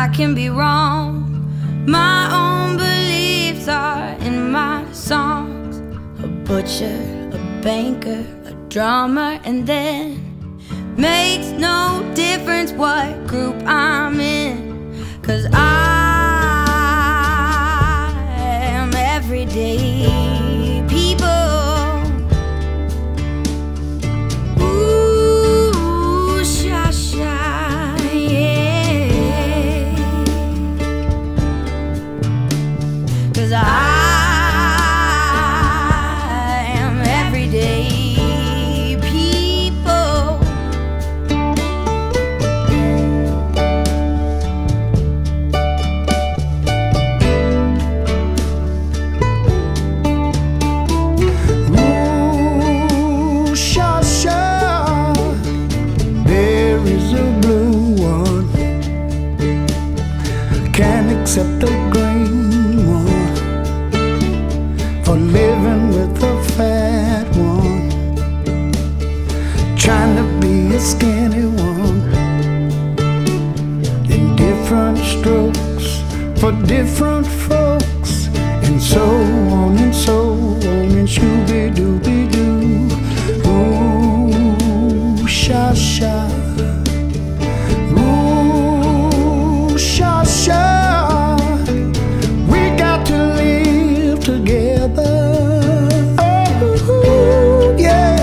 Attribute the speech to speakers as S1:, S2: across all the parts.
S1: I can be wrong. My own beliefs are in my songs. A butcher, a banker, a drummer, and then makes no difference what group I'm in, 'cause I am everyday people. Ooh, sha sha, yeah. 'Cause I am everyday people.
S2: Ooh, sha sha, there is a blue one. Can't accept the green one for living with a fat one, trying to be a skinny one. In different strokes for different folks, and so on and so on, and shooby-dooby-doo. Ooh, sha sha. Ooh, sha sha. We got to live together. Oh, yeah.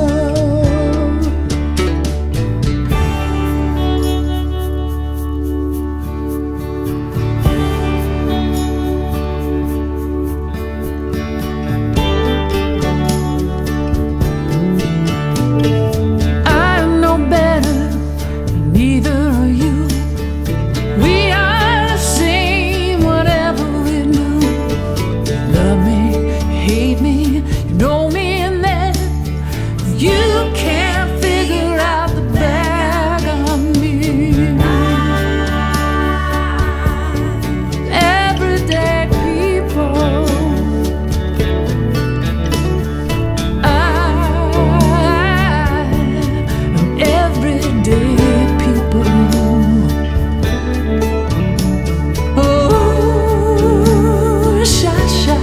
S3: I'm no better, neither are you. We are the same, whatever we do. Love me, hate me, you know me, and then you can't figure out the bag on me. Everyday people. Everyday people. Oh, sha sha.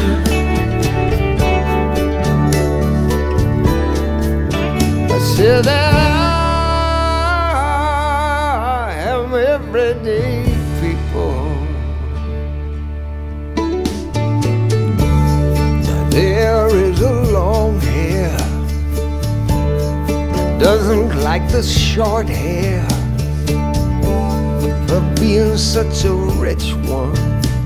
S2: I said that I am everyday people. Now there is a long hair, doesn't like the short hair, for being such a rich one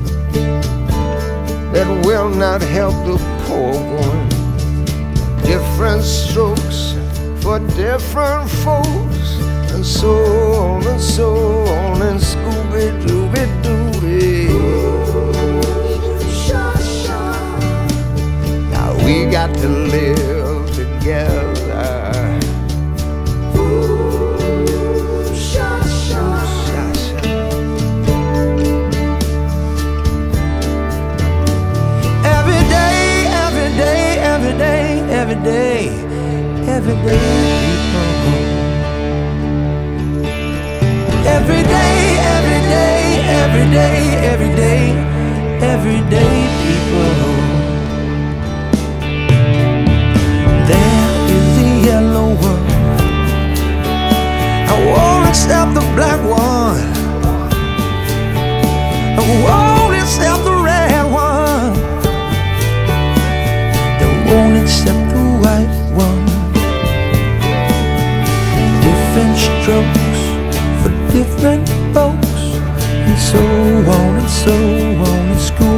S2: that will not help the poor one. Different strokes for different folks, and so on and so on, and Scooby-Dooby-Dooby. Now we got to live together. Every day, every day, every day, every day, every day, people. Every day, every day, every day, every day, every day, people. There is the yellow one. I won't accept the black one. I won't accept the red one. I won't accept the white one. Different strokes for different folks, and so on and so on in school.